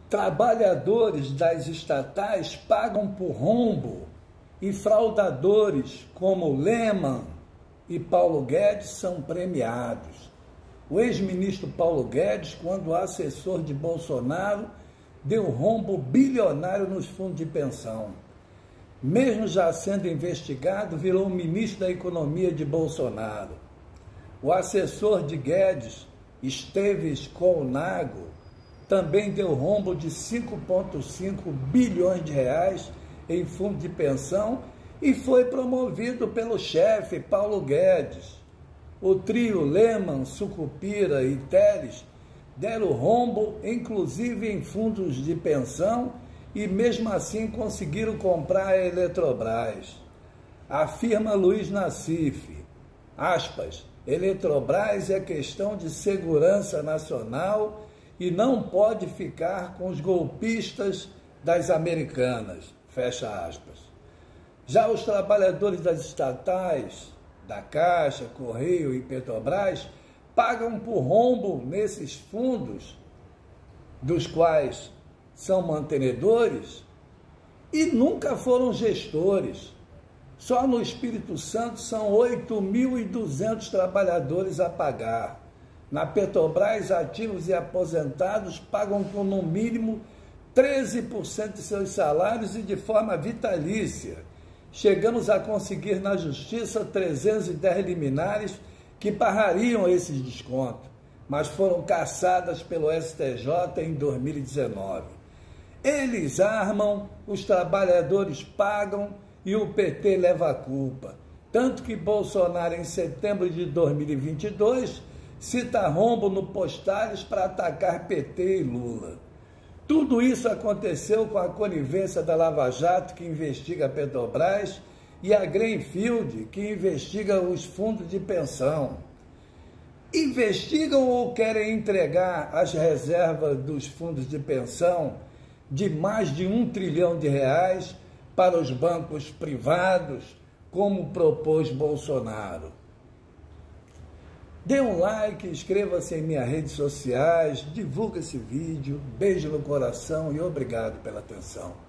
Trabalhadores das estatais pagam por rombo e fraudadores como Lehman e Paulo Guedes são premiados. O ex-ministro Paulo Guedes, quando assessor de Bolsonaro, deu rombo bilionário nos fundos de pensão. Mesmo já sendo investigado, virou ministro da Economia de Bolsonaro. O assessor de Guedes, Esteves Colnago, também deu rombo de 5,5 bilhões de reais em fundo de pensão e foi promovido pelo chefe Paulo Guedes. O trio Lehman, Sucupira e Telles deram rombo, inclusive em fundos de pensão, e mesmo assim conseguiram comprar a Eletrobras. Afirma Luiz Nassif, aspas, Eletrobras é questão de segurança nacional e não pode ficar com os golpistas das americanas, fecha aspas. Já os trabalhadores das estatais, da Caixa, Correio e Petrobras, pagam por rombo nesses fundos, dos quais são mantenedores, e nunca foram gestores. Só no Espírito Santo são 8.200 trabalhadores a pagar. Na Petrobras, ativos e aposentados pagam com, no mínimo, 13% de seus salários e de forma vitalícia. Chegamos a conseguir na Justiça 310 liminares que barrariam esses descontos, mas foram cassadas pelo STJ em 2019. Eles armam, os trabalhadores pagam e o PT leva a culpa. Tanto que Bolsonaro, em setembro de 2022, cita rombo no Postales para atacar PT e Lula. Tudo isso aconteceu com a conivência da Lava Jato, que investiga a Petrobras, e a Greenfield, que investiga os fundos de pensão. Investigam ou querem entregar as reservas dos fundos de pensão de mais de R$1 trilhão para os bancos privados, como propôs Bolsonaro? Dê um like, inscreva-se em minhas redes sociais, divulgue esse vídeo, beijo no coração e obrigado pela atenção.